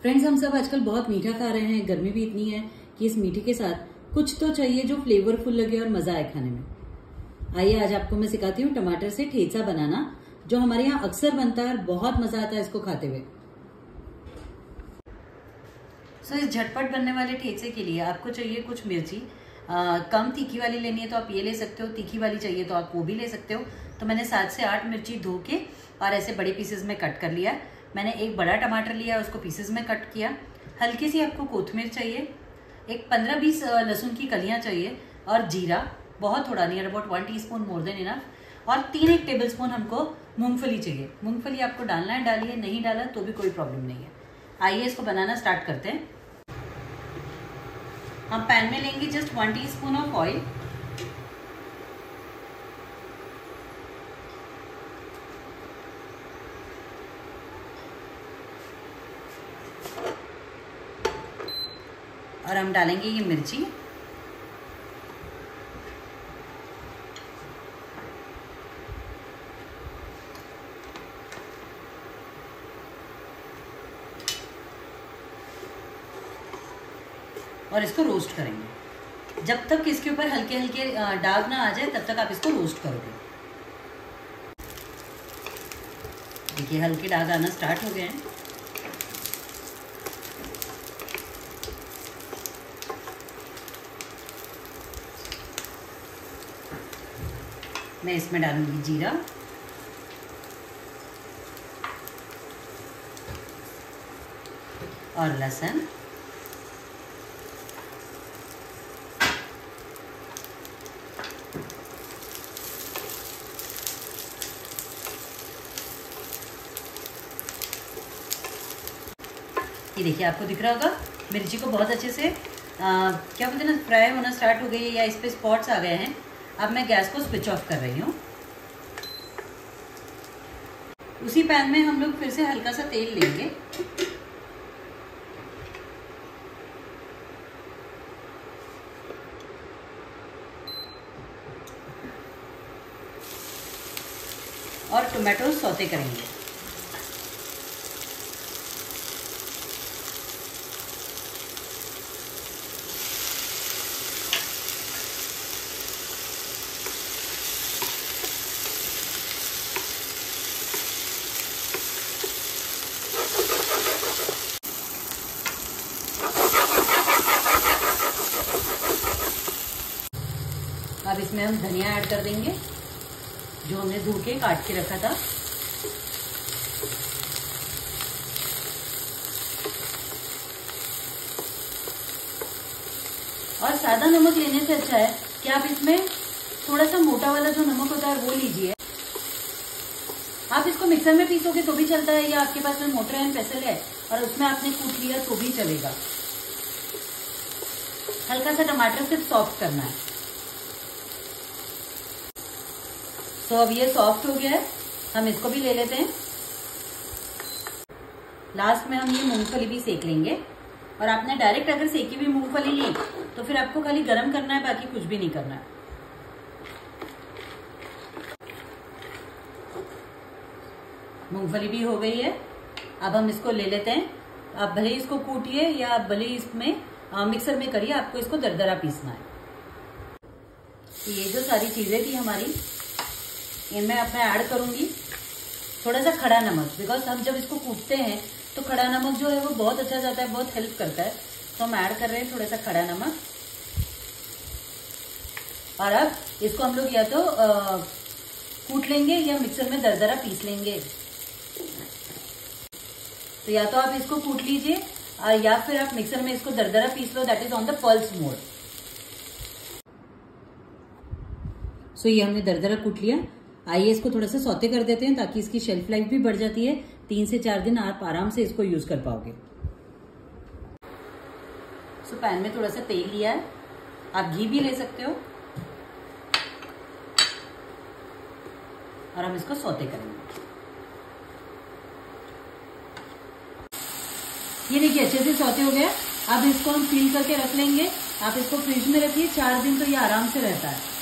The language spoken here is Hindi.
फ्रेंड्स, हम सब आजकल बहुत मीठा खा रहे हैं। गर्मी भी इतनी है कि इस मीठे के साथ कुछ तो चाहिए जो फ्लेवरफुल लगे और मजा आए खाने में। आइए आज आपको मैं सिखाती हूँ टमाटर से ठेचा बनाना, जो हमारे यहाँ अक्सर बनता है और बहुत मजा आता है इसको खाते हुए। इस झटपट बनने वाले ठेचे के लिए आपको चाहिए कुछ मिर्ची। कम तीखी वाली लेनी है तो आप ये ले सकते हो, तीखी वाली चाहिए तो आप वो भी ले सकते हो। तो मैंने 7 से 8 मिर्ची धो के और ऐसे बड़े पीसेस में कट कर लिया। मैंने एक बड़ा टमाटर लिया, उसको पीसेस में कट किया। हल्की सी आपको कोथमीर चाहिए, एक 15-20 लहसुन की कलियां चाहिए और जीरा, बहुत थोड़ा नहीं, about 1 teaspoon more than enough. और 3 टेबल स्पून हमको मूंगफली चाहिए। मूंगफली आपको डालना है डालिए, नहीं डाला तो भी कोई प्रॉब्लम नहीं है। आइए इसको बनाना स्टार्ट करते हैं। हम पैन में लेंगे जस्ट 1 टीस्पून ऑफ ऑयल। और हम डालेंगे ये मिर्ची, और इसको रोस्ट करेंगे। जब तक इसके ऊपर हल्के हल्के दाग ना आ जाए तब तक आप इसको रोस्ट करोगे। देखिए हल्के दाग आना स्टार्ट हो गए हैं। मैं इसमें डालूंगी जीरा और लहसुन, ये देखिए आपको दिख रहा होगा मिर्ची को बहुत अच्छे से क्या बोलते हैं ना, फ्राई होना स्टार्ट हो गई है या इस पे स्पॉट्स आ गए हैं। अब मैं गैस को स्विच ऑफ कर रही हूँ। उसी पैन में हम लोग फिर से हल्का सा तेल लेंगे। और टोमेटो सौते करेंगे। अब इसमें हम धनिया ऐड कर देंगे जो हमने धो के काट के रखा था। और सादा नमक लेने से अच्छा है कि आप इसमें थोड़ा सा मोटा वाला जो नमक होता है वो लीजिए। आप इसको मिक्सर में पीसोगे तो भी चलता है, या आपके पास में मोटर एंड पेसल है और उसमें आपने कूट लिया तो भी चलेगा। हल्का सा टमाटर सिर्फ सॉफ्ट करना है। तो अब ये सॉफ्ट हो गया है, हम इसको भी ले लेते हैं। लास्ट में हम ये मूंगफली भी सेक लेंगे। और आपने डायरेक्ट अगर सेकी हुई मूंगफली ली तो फिर आपको खाली गरम करना है, बाकी कुछ भी नहीं करना है। मूंगफली भी हो गई है। अब हम इसको ले लेते हैं। आप भले इसको कूटिए या आप भले इसमें मिक्सर में करिए, आपको इसको दरदरा पीसना है। ये जो सारी चीजें थी हमारी, इनमें अब मैं ऐड करूंगी थोड़ा सा खड़ा नमक, बिकॉज हम जब इसको कूटते हैं तो खड़ा नमक जो है वो बहुत अच्छा जाता है, बहुत हेल्प करता है। तो हम ऐड कर रहे हैं थोड़ा सा खड़ा नमक। और अब इसको हम लोग या तो कूट लेंगे या मिक्सर में दरदरा पीस लेंगे। तो या तो आप इसको कूट लीजिए या फिर आप मिक्सर में इसको दरदरा पीस लो, that is on the pulse mode. So ये हमने दरदरा कूट लिया। आइए इसको थोड़ा सा सौते कर देते हैं ताकि इसकी शेल्फ लाइफ भी बढ़ जाती है। 3 से 4 दिन आप आराम से इसको यूज कर पाओगे। सो पैन में थोड़ा सा तेल लिया है, आप घी भी ले सकते हो। और हम इसको सौते करेंगे। ये देखिए अच्छे से सौते हो गया। अब इसको हम सील करके रख लेंगे। आप इसको फ्रिज में रखिए, 4 दिन तो ये आराम से रहता है।